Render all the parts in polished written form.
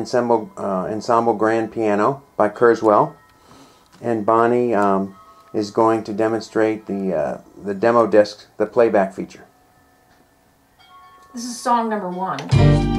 Ensemble Grand Piano by Kurzweil, and Bonnie is going to demonstrate the demo disc, the playback feature. This is song number 1.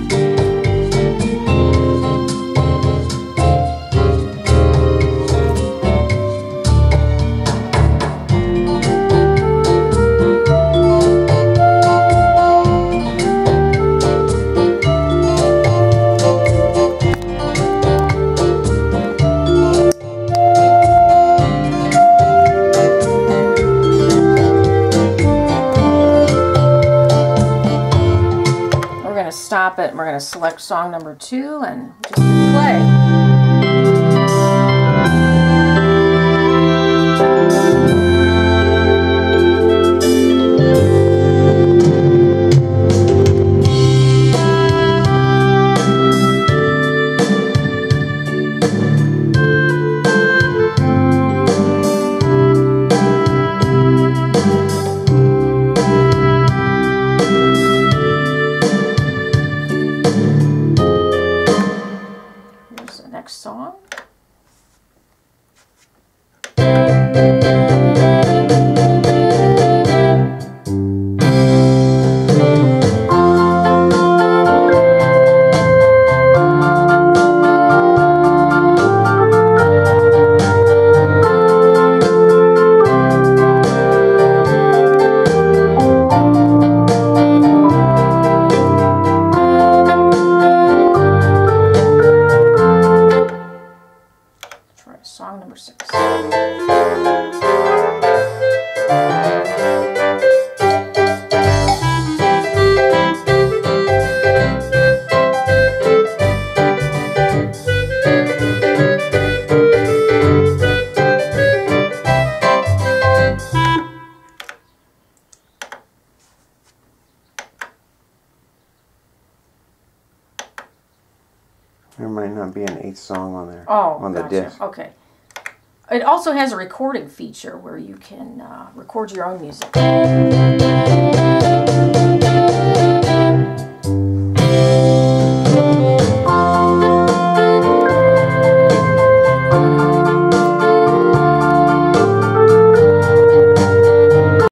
Stop it, and we're going to select song number 2 and just play. Next song. Song number 6. There might not be an 8th song on there. Oh, on the gotcha. disc. Okay. It also has a recording feature where you can record your own music.